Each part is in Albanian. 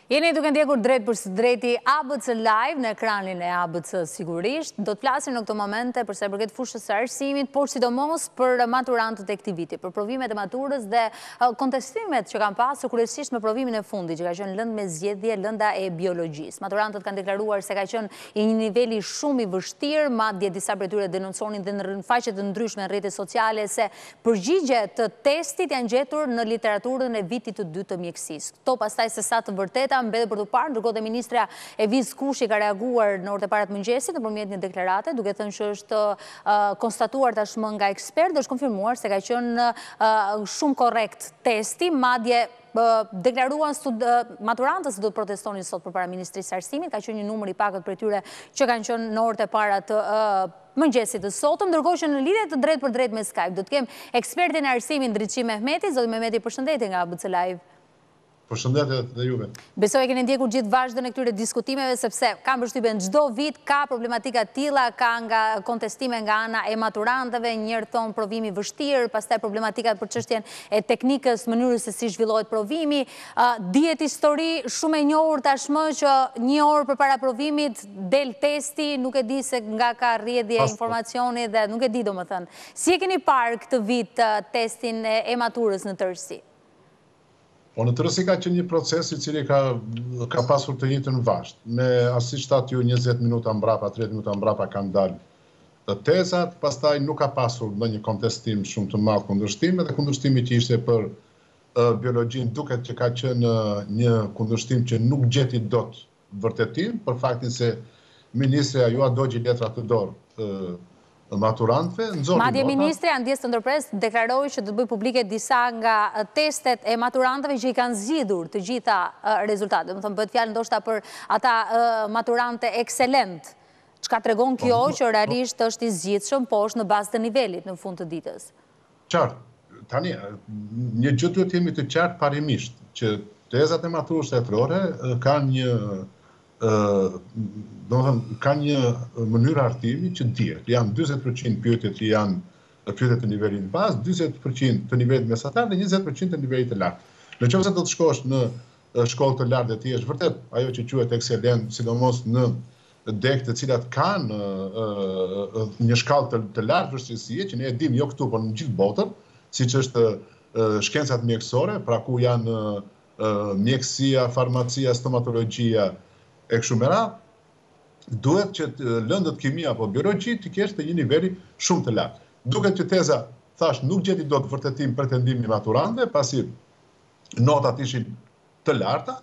Jeni duke ndjekur drejt për së drejti ABC Live në ekranin e ABC sigurisht. Do të flasim në këto momente përsa i përket fushës së arsimit, por sidomos për maturantët e këtij viti, për provimet e maturës dhe kontestimet që kanë pasur kryesisht me provimin e fundit, që ka qenë lëndë me zgjedhje, lënda e biologjisë. Maturantët kanë deklaruar se ka qenë i një niveli shumë i vështirë, madje disa prej tyre denonconin dhe në faqe të ndryshme në rrjetet sociale se përgjigjet të testit janë gjetur në literaturën e vitit të dytë të mjekësisë. Kto pastaj se sa të vërteta mbedhe për të parë, ndërkohë ministra Eviz Kushi ka reaguar në orët e para të mëngjesit nëpërmjet një deklarate, duke thënë që është konstatuar tashmë nga ekspert dhe është konfirmuar se ka qenë shumë korrekt testi, madje deklaruan maturantët se do të protestonin sot përpara Ministrisë së Arsimit, ka qenë një numër i pakët prej tyre që kanë qenë në orët e para të mëngjesit të sotëm, ndërkohë që në lidhje të drejt për drejt me Skype do të kem ekspertin e arsimit Ndriçi Mehmeti. Zoti Mehmeti, përshëndetje nga ABC Live. Përshëndetje dhe juve. Besoj e keni ndjekur gjithë vazhdën e këtyre diskutimeve, sepse kam përshtypjen çdo vit ka problematika të tilla, ka nga kontestime nga ana e maturantëve, njërë thon provimi vështirë, pastaj problematikat për çështjen e teknikës, mënyrës se si zhvillohet provimi. Dihet histori shumë e njohur tashmë që një orë përpara provimit del testi, nuk e di se nga ka rrjedhje informacioni dhe nuk e di domethënë. Si e keni parë këtë vit testin e maturës në tërësi? Po në tërësi ka qenë një proces i cili ka pasur të njëjtën vazhd. Me asi shtat ju 20 minuta mbrapa, 30 minuta mbrapa kanë dalë tezat, pastaj nuk ka pasur ndonjë kontestim shumë të madh kundërshtim, dhe kundërshtimi që ishte për biologjin duket që ka qenë një kundërshtim që nuk gjeti dot vërtetim, për faktin se ministrja ju dogji letra të dorë maturantëve. Madje ministri Andjes të Ndërpres deklaroi që do të bëjë publike disa nga testet e maturantëve që i kanë zgjidhur të gjitha rezultatet. Domethënë bëhet fjalë ndoshta për ata maturante ekselent. Çka tregon kjo që realisht është i zgjidhshëm, po është në bazë të nivelit në fund të ditës. Qartë. Tani një gjë duhet jemi të qartë parimisht që tezat e maturës shtetërore kanë ka një mënyrë artimi që dihet. Janë 40% pyetjet që janë pyetje të nivelit bazë, 40% të nivelit mesatar dhe 20% të nivelit të lartë. Në qoftë se do të shkosh në shkollë të lartë dhe ti është vërtet ajo që quhet ekselent, sidomos në degë të cilat kanë një shkallë të lartë vështirësie, që ne e dimë jo këtu, por në gjithë botën, siç është shkencat mjekësore, pra ku janë mjekësia, farmacia, stomatologjia e kështu me radhë, duhet që lëndët kimia apo biologji të kesh të një niveli shumë të lartë. Duket që teza, thash, nuk gjeti dot vërtetim pretendimin e maturantëve, pasi notat ishin të larta.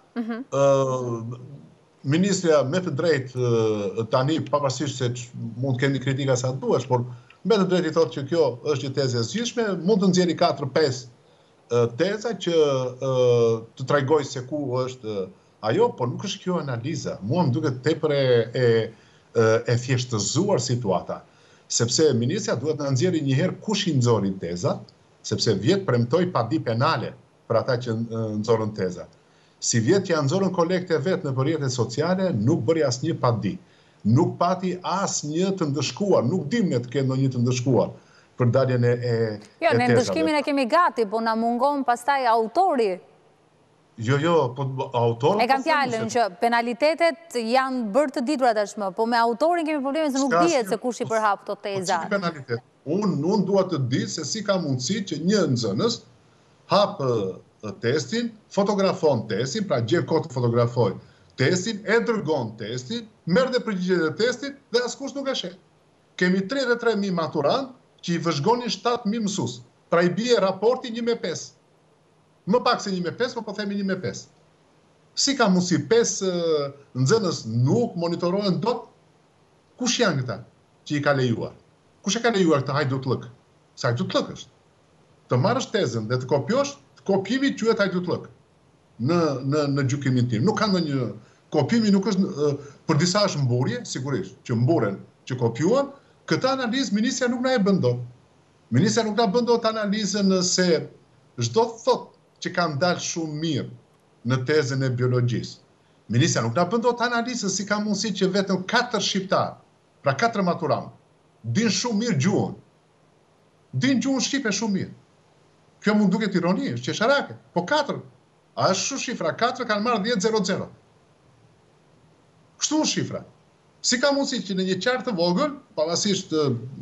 Ministrja me të drejtë tani, pavarësisht se mund të keni kritika sa duhesh, por me të drejtë i thotë që kjo është një tezë e zgjidhshme, mund të nxjerrë 4-5 teza që të tregoj se ku është ajo, por nuk është kjo analiza. Mua më duket tepër e thjeshtëzuar situata, sepse ministrja duhet të nxjerrë një herë kush i nxori tezat, sepse vjet premtoi padi penale për ata që nxorën tezat. Si vjet që nxorën kolegët e vet në rrjetet sociale, nuk bëri asnjë padi. Nuk pati asnjë të ndëshkuar, nuk dim ne të kenë ndonjë të ndëshkuar për daljen e tezave. Jo, ne ndëshkimin e kemi gati, po na mungon pastaj autori. Jo, po autorët... E kam fjalën që penalitetet janë bërë të ditura tashmë, po me autorin kemi probleme se nuk dihet se kush i përhap këto teza. Po ç'i penalitet? Unë dua të di se si ka mundësi që një nxënës hap testin, fotografon testin, pra gjen kohë të fotografoj testin, e dërgon testin, merr dhe përgjigjet e testit dhe askush nuk e sheh. Kemi 33.000 maturantë që i vëzhgonin 7.000 mësues. Pra i bie raporti 1/5. Më pak se 1/5, po themi 1/5. Si ka mundësi 5 nxënës nuk monitorohen dot? Kush janë këta që i ka lejuar? Kush e ka lejuar këtë hajdutlëk? Sa hajdutlëk është? Të marrësh tezën dhe të kopjosh, kopjimi quhet hajdutlëk në gjykimin tim. Nuk ka ndonjë kopjimi, nuk është për disa është mburje, sigurisht, që mburen, që kopjuan, këtë analizë ministrja nuk na e bën dot. Ministrja nuk na bën dot analizën se çdo thot që kanë dalë shumë mirë në tezën e biologjisë. Ministrja nuk na bën dot analizën si ka mundësi që vetëm 4 shqiptar, pra 4 maturantë, din shumë mirë gjuhën. Din gjuhën shqipe shumë mirë. Kjo mund duket ironi, është qesharake, po 4 A është shu shifra 4 kanë marrë 10-0-0. Kështu shifra. Si ka mundësi që në një qartë të vogël, pavarësisht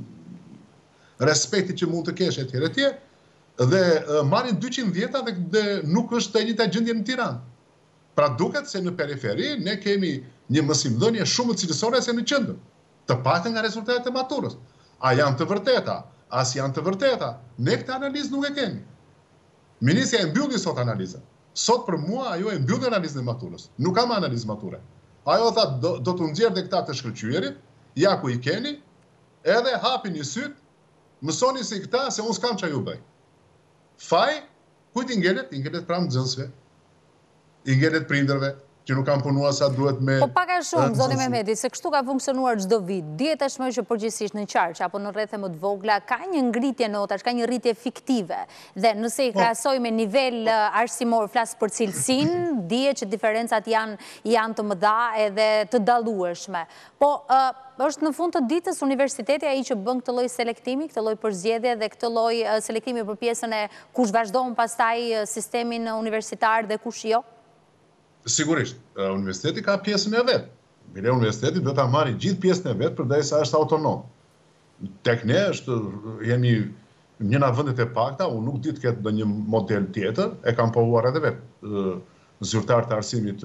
respekti që mund të kesh etj, dhe marrin 200 vjeta dhe nuk është e njëjta gjendje në Tiranë. Pra duket se në periferi ne kemi një mësimdhënie shumë të cilësore se në qendër, të paktën nga rezultatet e maturës. A janë të vërteta? As janë të vërteta? Ne këtë analizë nuk e kemi. Ministrja e mbylli sot analizën. Sot për mua ajo e mbylli analizën e maturës. Nuk kam analizë mature. Ajo tha do të nxjerrë dhe këta të shkëlqyerit, ja ku i keni, edhe hapi një syt, mësoni si këta se unë s'kam çfarë ju bëj. Faj, kujt i ngelet? I ngelet pranë nxënësve. I ngelet prindërve që nuk kanë punuar sa duhet me... Po pak a shumë, zoti Mehmeti, se kështu ka funksionuar çdo vit. Dihet tashmë që përgjithsisht në Qarq apo në rrethe më të vogla ka një ngritje notash, ka një rritje fiktive. Dhe nëse i krahasoj me nivel arsimor, flas për cilësinë, dihet që diferencat janë të mëdha edhe të dallueshme. Po është në fund të ditës universiteti ai që bën këtë lloj selektimi, këtë lloj përzgjedhje dhe këtë lloj selektimi për pjesën e kush vazhdon pastaj sistemin universitar dhe kush jo? Sigurisht, universiteti ka pjesën e vetë. Bile universiteti do ta marrë gjithë pjesën e vetë përderisa është autonom. Tek ne jemi njëna vendet e pakta, unë nuk di të ketë ndonjë model tjetër, e kam pohuar edhe vetë zyrtar të arsimit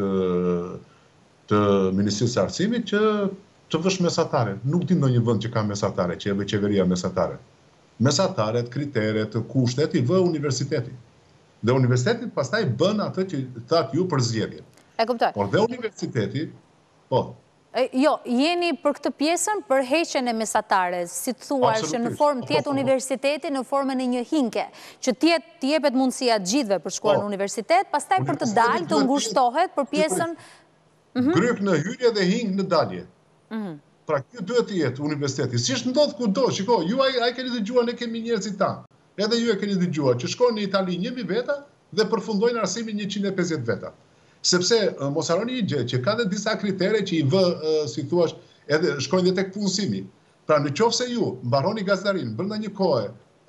të Ministrisë së Arsimit që të vësh mesatare. Nuk di ndonjë vend që ka mesatare, që e vë qeveria mesatare. Mesataret, kriteret, kushtet i vë universiteti. Dhe universiteti pastaj bën atë që thatë ju për zgjedhje. E kuptoj. Por dhe universiteti, po. Jo, jeni për këtë pjesën për heqjen e mesatares, si të thuar që në formë tjetë universiteti në formën e një hinke, që tjetë jepet mundësia gjithve për shkuar në universitet, pastaj për të dalë të ngushtohet për pjesën... Gryk në hyrje dhe hing në dalje. Pra kjo duhet të jetë universiteti. Si është ndodh kudo, shiko, ju ai keni dëgjuar, ne kemi njerëzit tanë. Edhe ju e keni dëgjuar që shkojnë në Itali 1000 veta dhe përfundojnë arsimin 150 veta. Sepse mos harroni një gjë që ka dhe disa kritere që i vë, si thuash, edhe shkojnë dhe tek punësimi. Pra në qoftë se ju mbaroni gazetarin brenda një kohe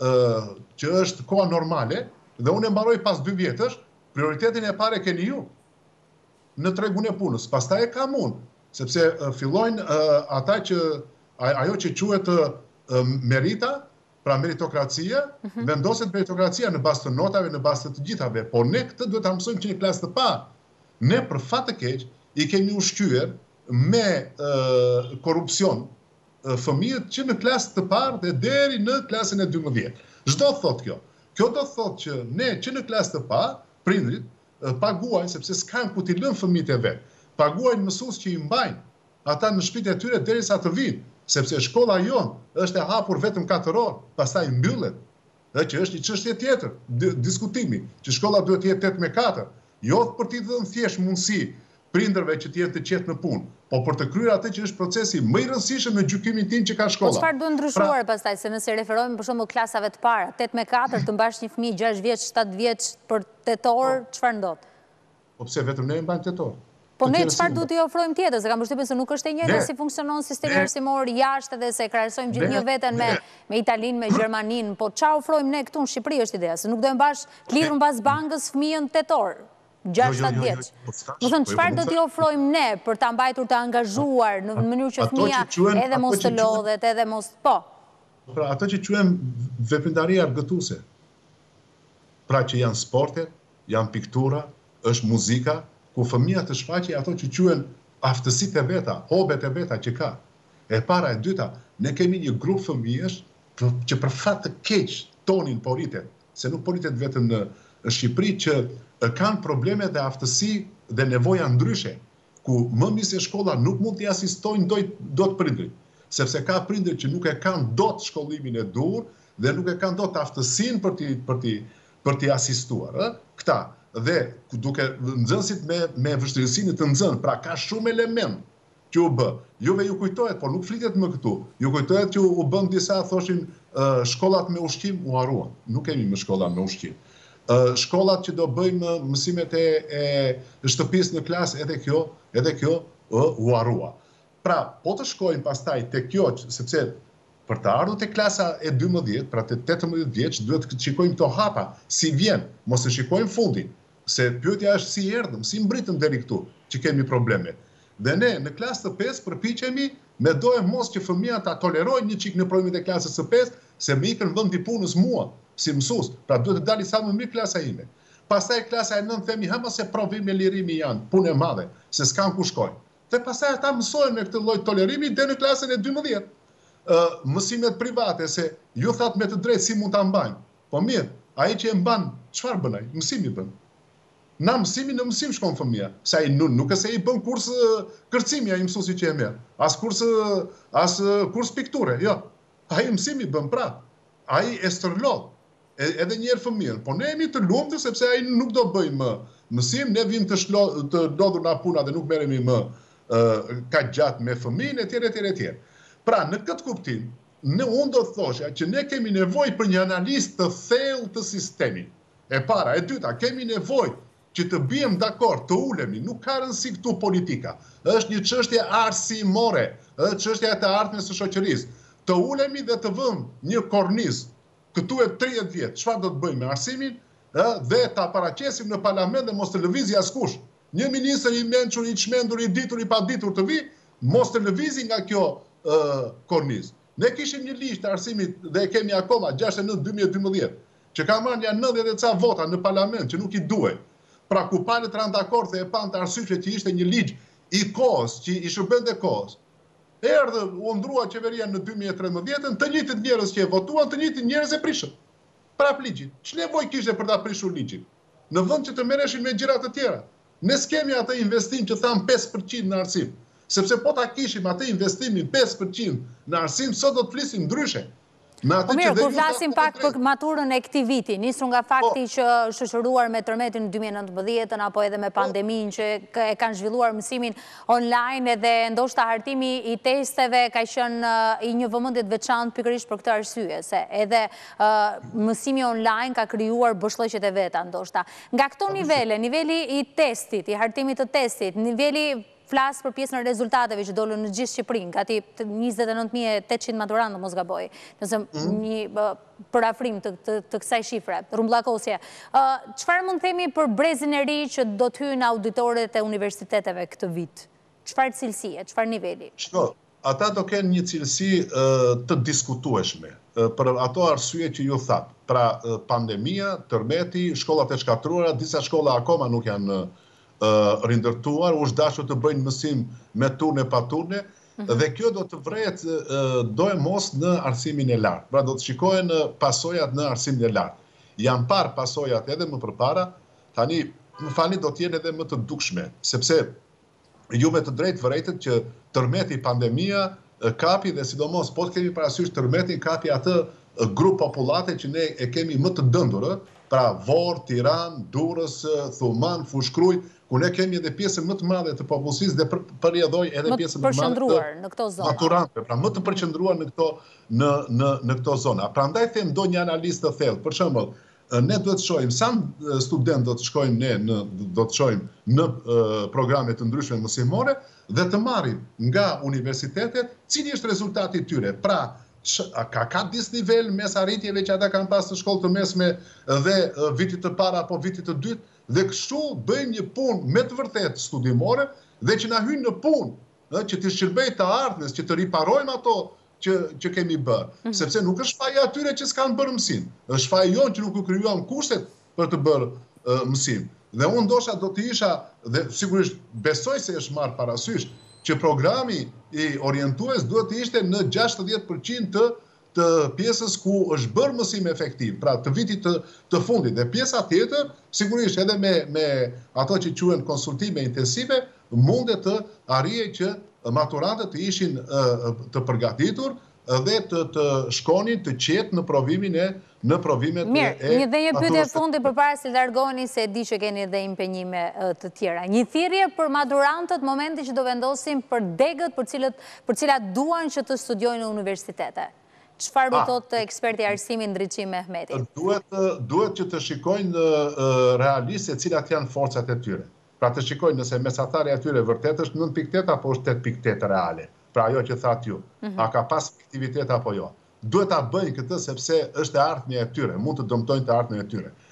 që është koha normale dhe unë e mbaroj pas 2 vjetësh, prioritetin e parë keni ju në tregun e punës. Pastaj e kam unë, sepse fillojnë ata që ajo që quhet merita. Pra meritokracia, vendoset meritokracia në bazë të notave, në bazë të gjithave, por ne këtë duhet ta mësojmë që në klasë të parë. Ne për fat të keq i kemi ushqyer me korrupsion fëmijët që në klasë të parë dhe deri në klasën e 12. Çdo thot kjo. Kjo do thotë që ne që në klasë të parë, prindrit paguajnë sepse s'kan ku t'i lënë fëmijët e vet. Paguajnë mësues që i mbajnë ata në shtëpitë e tyre derisa të vinë. Sepse shkolla jonë është e hapur vetëm 4 orë, pastaj mbyllet. Që është një çështje tjetër, diskutimi, që shkolla duhet të jetë 8-4, jo për t'i dhënë thjesht mundësi prindërve që të jenë të qetë në punë, po për të kryer atë që është procesi më i rëndësishëm në gjykimin tim që ka shkolla. Po çfarë duhet ndryshuar pastaj, se nëse referohemi për shembull klasave të para, 8-4, të mbash një fëmijë 6 vjeç, 7 vjeç për 8 orë, çfarë ndodh? Po pse vetëm ne e mbajmë 8 orë? Po ne çfarë duhet t'i ofrojmë tjetër, se kam përshtypjen se nuk është e njëjta si funksionon sistemi arsimor jashtë dhe se krahasojmë gjithnjë veten me Italinë, me Gjermaninë, po çfarë ofrojmë ne këtu në Shqipëri është ideja, se nuk do e mbash të lidhur mbas bankës fëmijën 8 orë, 6-7 vjeç. Do thënë çfarë do t'i ofrojmë ne për ta mbajtur të angazhuar në mënyrë që fëmia edhe mos të lodhet, edhe mos po. Pra ato që quajmë veprimtari argëtuese. Pra që janë sportet, janë piktura, është muzika, ku fëmija të shfaqe ato që quhen aftësitë e veta, hobet e veta që ka. E para e dyta, ne kemi një grup fëmijësh që për fat të keq tonin poritet, se nuk poritet vetëm në Shqipëri, që kanë probleme dhe aftësi dhe nevoja ndryshe, ku më mirë se shkolla nuk mund t'i asistojnë dot prindrit, sepse ka prindër që nuk e kanë dot shkollimin e dur dhe nuk e kanë dot aftësinë për t'i asistuar. Këta. Dhe duke nxënësit me vështirësinë të nxënë, pra ka shumë element që u bë. Juve ju kujtohet, por nuk flitet më këtu. Ju kujtohet që u bën disa, thoshin, shkollat me ushqim u haruan. Nuk kemi më shkolla me ushqim. Shkollat që do bëjmë mësimet e shtëpisë në klasë, edhe kjo u harua. Pra, po të shkojmë pastaj te kjo, sepse për të ardhur te klasa e 12, pra te 18 vjeç, duhet të shikojmë këto hapa, si vjen, mos e shikojmë fundin. Se pyetja është si erdhëm, si mbritëm deri këtu, që kemi probleme. Dhe ne, në klasë të 5, përpiqemi me dojë mos që fëmija ta tolerojnë një çik në provimet e klasës së 5, se më ikën vend i punës mua, si mësues, pra duhet të dali sa më mirë klasa ime. Pastaj klasa e 9 themi, ha mos e provim e lirimi janë, punë e madhe, se s'kan ku shkojnë. Dhe pastaj ata mësojnë me këtë lloj tolerimi deri në klasën e 12. Mësimet private, se ju thatë me të drejtë si mund ta mbajnë. Po mirë, ai që e mban, çfarë bën ai? Mësimi bën. Na mësimi në mësim shkon fëmija. Se ai nuk e se i bën kurs kërcimi ai mësuesi që e merr. As kurs pikture, jo. Ai mësimi bën pra. Ai e stërlot. Edhe njerë fëmijën. Po ne jemi të lumtur sepse ai nuk do bëjmë më mësim, ne vim të lodhur nga puna dhe nuk merremi më ka gjatë me fëmijën etj. Pra, në këtë kuptim, unë do të thosha që ne kemi nevojë për një analizë të thellë të sistemit. E para, e dyta, kemi nevojë që të bijem dakord, të ulemi, nuk ka rëndësi këtu politika. Është një çështje arsimore, është çështja e të ardhmës së shoqërisë. Të ulemi dhe të vëmë një kornizë këtu e 30 vjet, çfarë do të bëjmë me arsimin, dhe ta paraqesim në parlament dhe mos të lëvizë askush. Një ministër i mençur, i çmendur, i ditur, i paditur të vi, mos të lëvizë nga kjo kornizë. Ne kishim një ligj të arsimit dhe kemi akoma 69/2012, që ka marrë janë 90 e ca vota në parlament që nuk i duhej. Pra ku palët rand dakord dhe e pan të arsyeshme që ishte një ligj i kohës, që i shërbente kohës. Erdhë u ndrua qeveria në 2013, të njëjtët njerëz që e votuan, të njëjtët njerëz e prishën. Prap ligjit. Ç'nevojë kishte për ta prishur ligjin? Në vend që të merreshin me gjëra të tjera. Ne s'kemi atë investim që tham 5% në arsim. Sepse po ta kishim atë investimin 5% në arsim, sot do të flisim ndryshe. Po mirë, kur flasim pak për maturën e këtij viti, nisur nga fakti që shoqëruar me tërmetin në 2019 apo edhe me pandeminë që e kanë zhvilluar mësimin online edhe ndoshta hartimi i testeve ka qenë i një vëmendje të veçantë pikërisht për këtë arsye, se edhe mësimi online ka krijuar bëshllëqet e veta ndoshta. Nga këto nivele, niveli i testit, i hartimit të testit, niveli flasë për pjesën e rezultateve që dolën në gjithë Shqipërinë, gati 29.800 maturantë, mos gaboj, nëse një përafrim të kësaj shifre, rrumbullakosje. Çfarë mund themi për brezin e ri që do të hyjnë auditorët e universiteteve këtë vit? Çfarë cilësie, çfarë niveli? Ata do kenë një cilësi të diskutueshme, për ato arsye që ju thatë. Pra pandemia, tërmeti, shkollat e shkatruara, disa shkolla akoma nuk janë rindërtuar, u është dashur të bëjnë mësim me turne pa turne, dhe kjo do të vret do e mos në arsimin e lartë. Pra do të shikohen pasojat në arsimin e lartë. Janë parë pasojat edhe më përpara, tani më falni do t'jenë edhe më të dukshme, sepse ju me të drejtë vërejtët që tërmeti pandemia kapi dhe sidomos po të kemi parasysh tërmetin kapi atë grup populate që ne e kemi më të dëndurë, pra Vorë, Tiranë, Durrës, Thuman, Fushkruj, ku ne kemi edhe pjesën më të madhe të popullsisë dhe përjedhoj edhe pjesën më të madhe të maturantëve, pra më të përqendruar në këto zona. Prandaj them do një analizë të thellë. Për shembull, ne duhet të shohim sa student do të shkojmë në programe të ndryshme mësimore dhe të marrim nga universitetet cili është rezultati i tyre. Pra ka disnivel mes arritjeve që ata kanë pas të shkollë të mesme dhe vitit të para apo vitit të dytë, dhe kështu bëjmë një punë me të vërtet studimore dhe që na hynë në punë, që të shërbej të ardhmes, që të riparojmë ato që kemi bërë. Sepse nuk është faja atyre që s'kanë bërë mësim, është faja jonë që nuk u krijuam kushtet për të bërë mësim. Dhe unë ndosha do të isha, dhe sigurisht besoj se është marrë parasysh, që programi i orientues duhet të ishte në 60% të pjesës ku është bërë mësim efektiv, pra të vitit të fundit. Dhe pjesa tjetër, sigurisht edhe me ato që quhen konsultime intensive, mundet të arrije që maturantët të ishin të përgatitur dhe të shkonin të qetë në provimet e... Mirë, një dhe një pyetje fundi përpara se largoheni se e di që keni edhe impenjime të tjera. Një thirrje për maturantët momenti që do vendosin për degët për cilat duan që të studiojnë në universitete. Çfarë do thotë eksperti i arsimit Ndriçim Mehmeti? Duhet që të shikojnë realisht se cilat janë forcat e tyre. Pra të shikojnë nëse mesatari atyre vërtet është 9.8 apo është 8.8 reale. Pra ajo që thatë ju. A ka pas aktivitet apo jo. Duhet ta bëjnë këtë sepse është e ardhmja e tyre, mund të dëmtojnë të ardhmjen e tyre.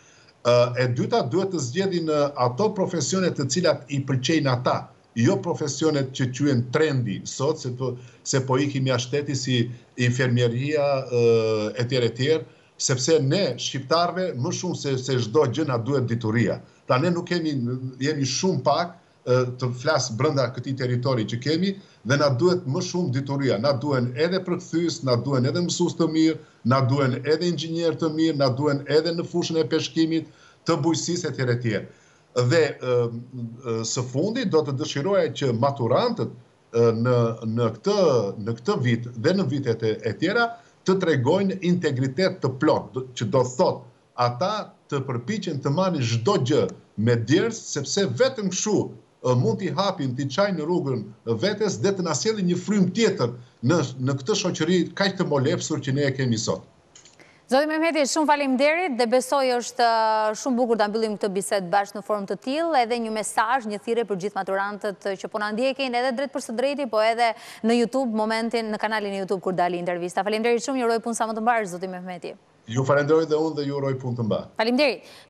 E dyta, duhet të zgjedhin ato profesione të cilat i pëlqejnë ata, jo profesionet që quhen trendi sot, se po ikim jashtë shteti si infermieria etj, sepse ne shqiptarve më shumë se çdo gjë na duhet dituria. Pra ne nuk jemi shumë pak të flas brenda këtij territori që kemi dhe na duhet më shumë dituria. Na duhen edhe përkthyes, na duhen edhe mësues të mirë, na duhen edhe inxhinier të mirë, na duhen edhe në fushën e peshkimit, të bujqësisë etj. Dhe së fundi do të dëshiroja që maturantët në këtë vit dhe në vitet e tjera të tregojnë integritet të plot, që do thot ata të përpiqen të marrin çdo gjë me djers, sepse vetëm kështu mund t'i hapin, t'i çajnë në rrugën vetes dhe të na sjellin një frym tjetër në këtë shoqëri kaq të molepsur që ne e kemi sot. Zoti Mehmeti, shumë faleminderit dhe besoj është shumë bukur ta mbyllim këtë bisedë bashkë në formë të tillë, edhe një mesazh, një thirrje për gjithë maturantët që po na ndjekin edhe drejt për së drejti, po edhe në YouTube momentin në kanalin e YouTube kur dali intervista. Faleminderit shumë, ju uroj punë sa më të mbarë, zoti Mehmeti. Ju falenderoj dhe unë dhe ju uroj punë të mbarë. Faleminderit.